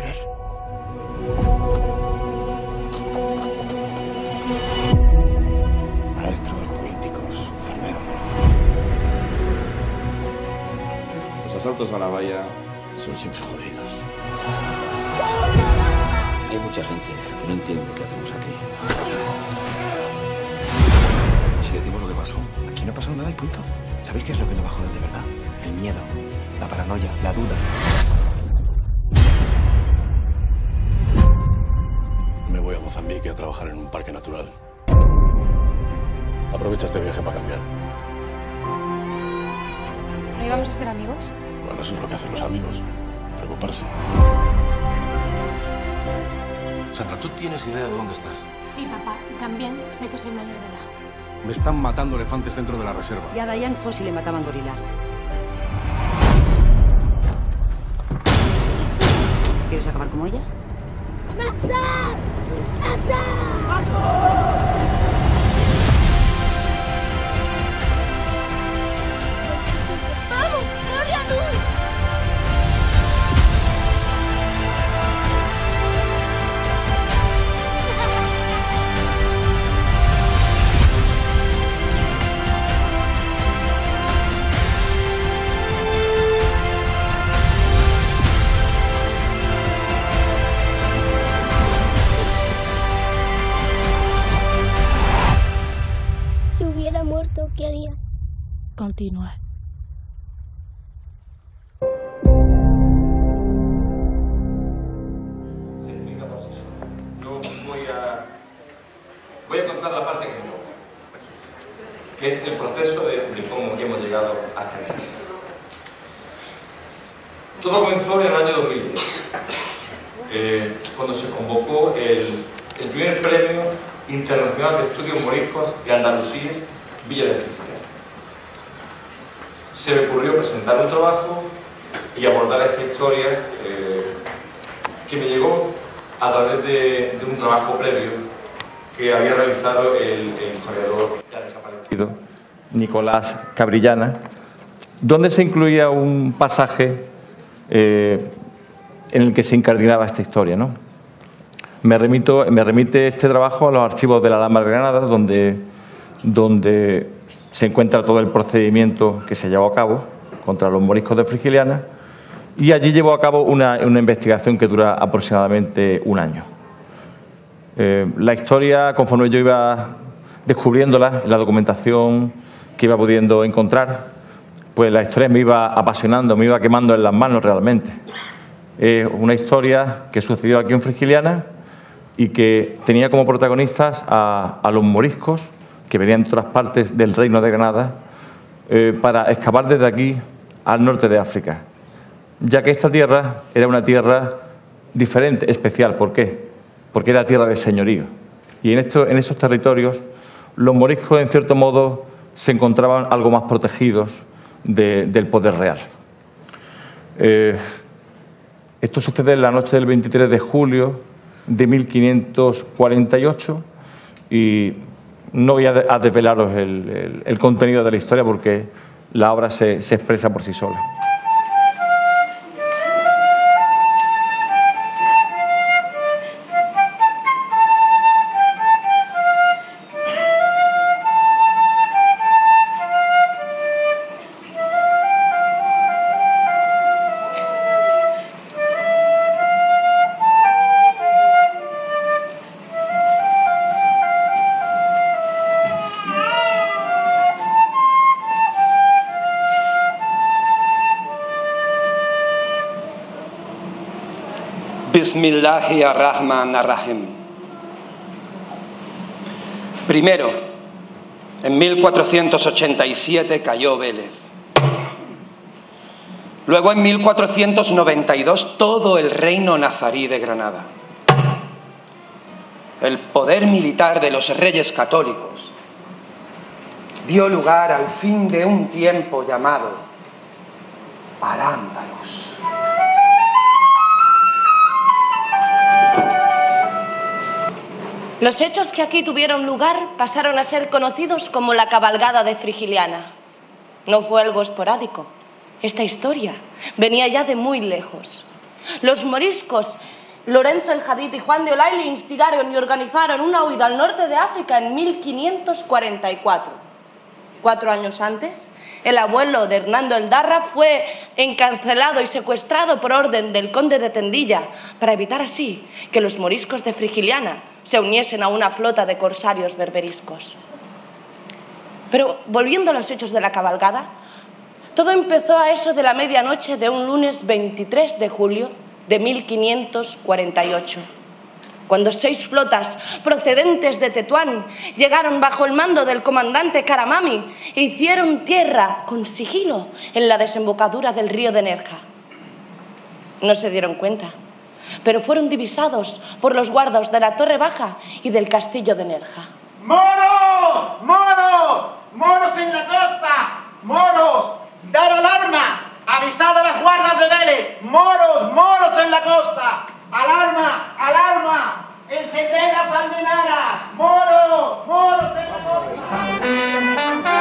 morir. Maestros, políticos, enfermeros. Los asaltos a la valla son siempre jodidos. Hay mucha gente que no entiende qué hacemos aquí. Si decimos lo que pasó, Aquí no ha pasado nada y punto. ¿Sabéis qué es lo que nos va a joder de verdad? El miedo, la paranoia, la duda. Me voy a Mozambique a trabajar en un parque natural. Aprovecha este viaje para cambiar. ¿No íbamos a ser amigos? Bueno, eso es lo que hacen los amigos. Preocuparse. Sandra, ¿tú tienes idea de dónde estás? Sí, papá. Y también sé que soy mayor de edad. Me están matando elefantes dentro de la reserva. Y a Diane Fossey le mataban gorilas. ¿Quieres acabar como ella? ¡Nazar! ¡Nazar! ¡Vamos! ¡Corre a tú! Si hubiera muerto, ¿qué harías? Continuar. Se explica por sí solo. Yo voy a contar la parte que me toca, que es el proceso de cómo hemos llegado hasta aquí. Todo comenzó en el año 2010, cuando se convocó el primer premio internacional de estudios moriscos y andalusíes Villa de Frigiliana. Se me ocurrió presentar un trabajo y abordar esta historia que me llegó a través de un trabajo previo que había realizado el historiador ya desaparecido Nicolás Cabrillana, donde se incluía un pasaje en el que se incardinaba esta historia, ¿no? Me remite este trabajo a los archivos de la Alhambra de Granada, donde se encuentra todo el procedimiento que se llevó a cabo contra los moriscos de Frigiliana, y allí llevó a cabo una investigación que dura aproximadamente un año. La historia, conforme yo iba descubriéndola, la documentación que iba pudiendo encontrar, pues la historia me iba apasionando, me iba quemando en las manos realmente. Es una historia que sucedió aquí en Frigiliana y que tenía como protagonistas a los moriscos que venían de todas partes del Reino de Granada para escapar desde aquí al norte de África, ya que esta tierra era una tierra diferente, especial. ¿Por qué? Porque era tierra de señorío. Y en esos territorios los moriscos, en cierto modo, se encontraban algo más protegidos del poder real. Esto sucede en la noche del 23 de julio de 1548 y no voy a desvelaros el contenido de la historia porque la obra se expresa por sí sola. Bismillahirrahmanirrahim. Primero, en 1487 cayó Vélez. Luego, en 1492, todo el reino nazarí de Granada. El poder militar de los reyes católicos dio lugar al fin de un tiempo llamado Al-Ándalus. Los hechos que aquí tuvieron lugar pasaron a ser conocidos como la cabalgada de Frigiliana. No fue algo esporádico. Esta historia venía ya de muy lejos. Los moriscos Lorenzo el Hadid y Juan de Olay le instigaron y organizaron una huida al norte de África en 1544. 4 años antes, el abuelo de Hernando el Darra fue encarcelado y secuestrado por orden del conde de Tendilla para evitar así que los moriscos de Frigiliana se uniesen a una flota de corsarios berberiscos. Pero volviendo a los hechos de la cabalgada, todo empezó a eso de la medianoche de un lunes 23 de julio de 1548, cuando 6 flotas procedentes de Tetuán llegaron bajo el mando del comandante Caramami e hicieron tierra con sigilo en la desembocadura del río de Nerja. No se dieron cuenta, pero fueron divisados por los guardas de la Torre Baja y del castillo de Nerja. ¡Moros! ¡Moros! ¡Moros en la costa! ¡Moros! ¡Dar alarma! ¡Avisad a las guardas de Vélez! ¡Moros! ¡Moros en la costa! ¡Alarma! ¡Alarma! ¡Encended las almenaras! ¡Moros! ¡Moros en la costa!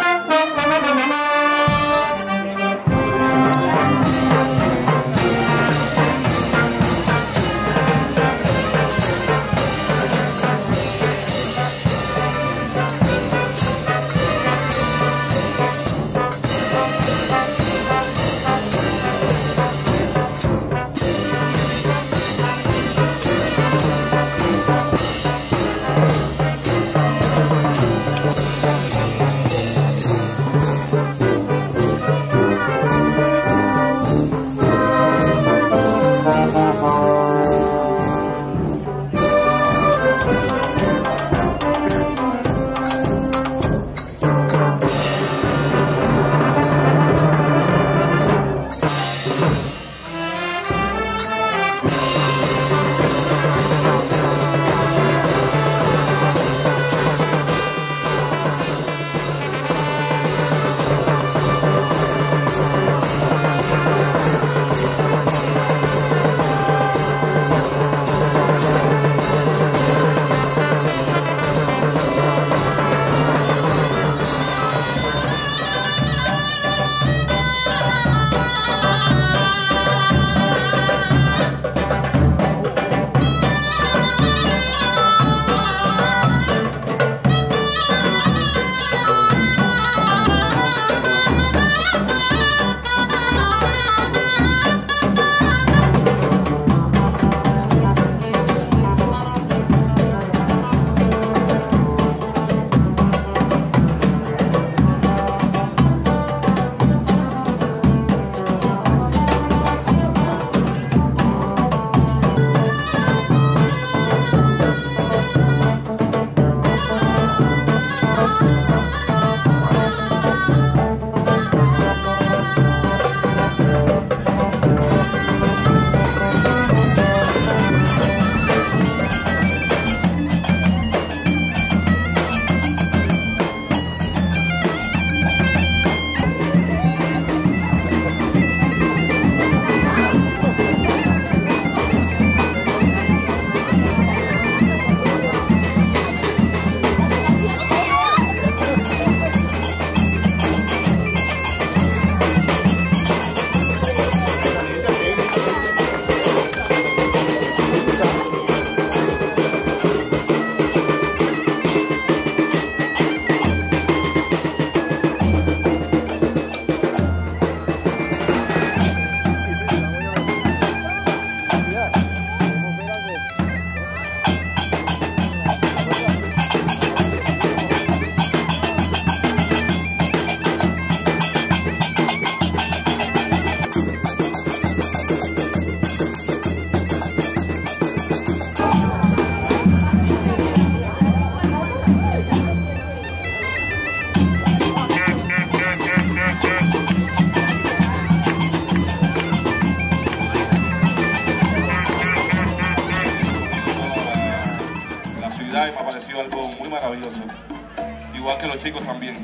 Y me ha parecido algo muy maravilloso, igual que los chicos también.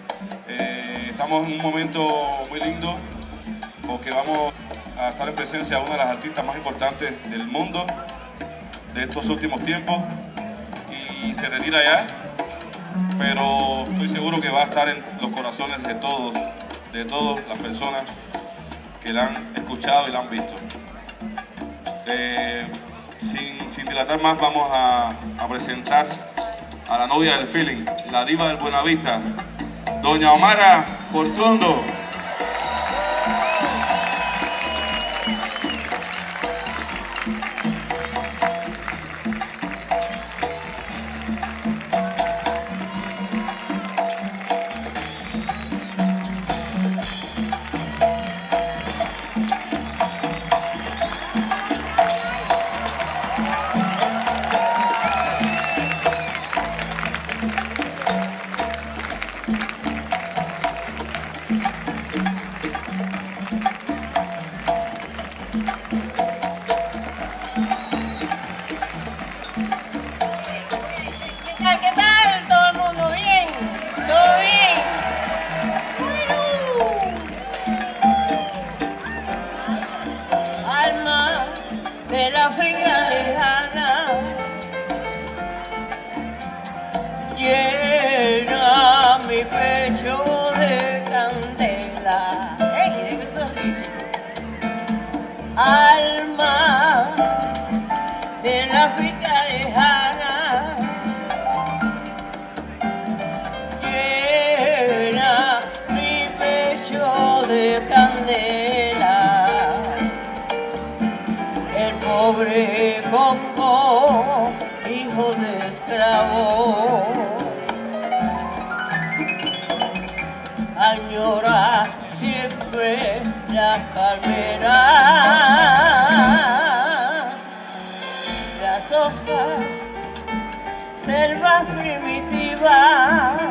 Estamos en un momento muy lindo porque vamos a estar en presencia de una de las artistas más importantes del mundo de estos últimos tiempos y se retira ya, pero estoy seguro que va a estar en los corazones de todas las personas que la han escuchado y la han visto. Sin dilatar más, vamos a presentar a la novia del feeling, la diva del Buenavista, doña Omara Portuondo. ¿Qué tal? ¿Todo el mundo bien? ¿Todo bien? Bueno. Alma del África lejana, llena mi pecho de candela. ¿De qué estás diciendo? Alma del África lejana, de candela, el pobre Congo, hijo de esclavo, añora siempre las palmeras, las hojas, selvas primitivas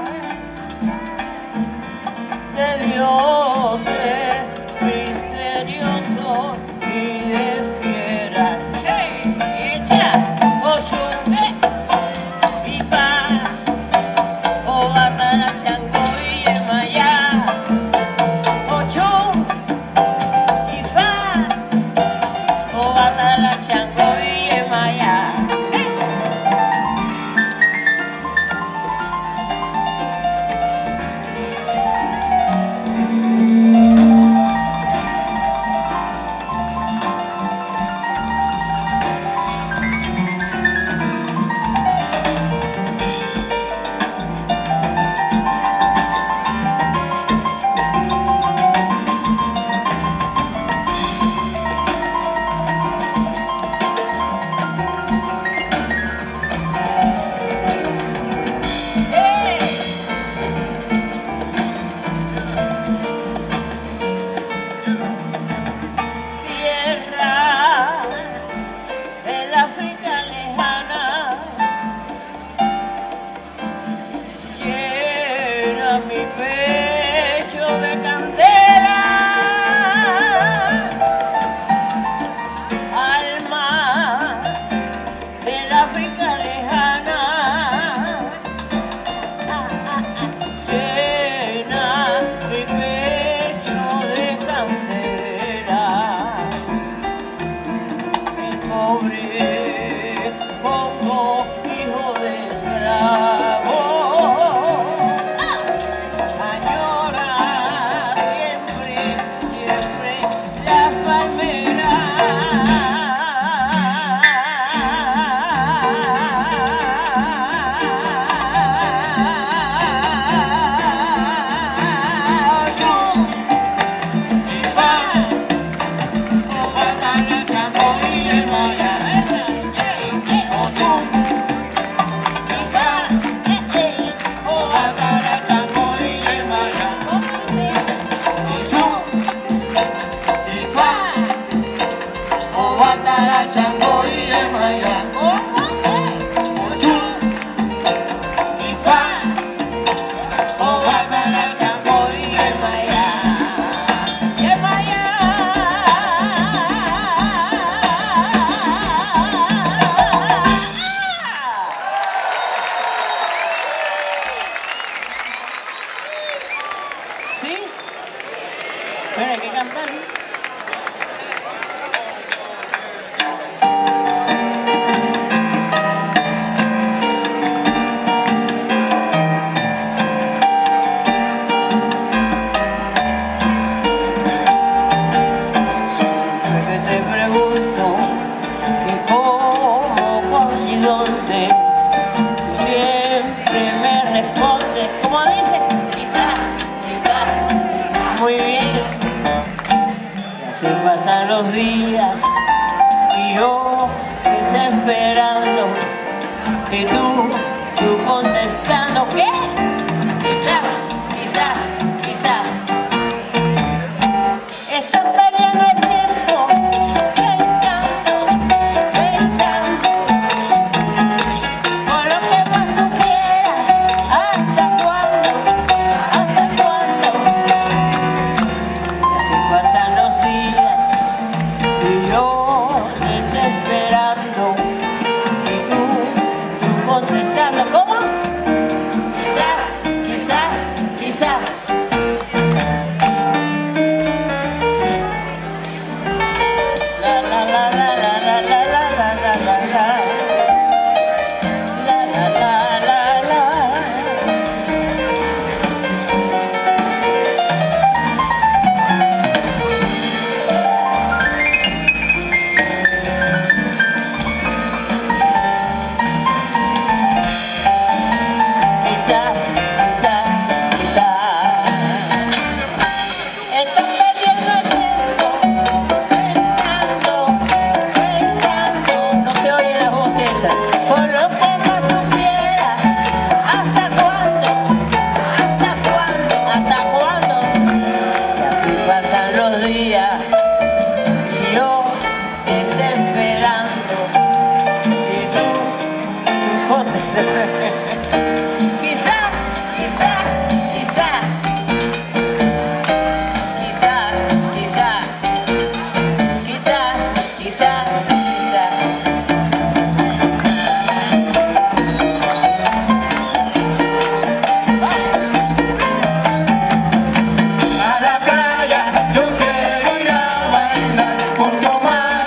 de dioses misteriosos y de fieras. ¡Hey! ¡Echa! ¡Oshunge! ¡Ifa! ¡Obatala chango y emaya! ¡Ochun! ¡Ifa! ¡Obatala chango y emaya! los días y yo desesperando y tú contestando ¿qué? Quizás estás perdiendo el tiempo pensando por lo que más tú quieras. ¿Hasta cuándo? Y así pasan los días y yo desesperando y tú contestando ¿cómo? Quizás estás perdiendo el tiempo pensando, no se oye la voz esa, por lo que más tú quieras. ¿Hasta cuándo? Y así pasan los días y yo desesperando y tú contestando.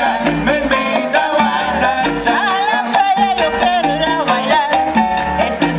Este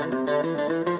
Thank you.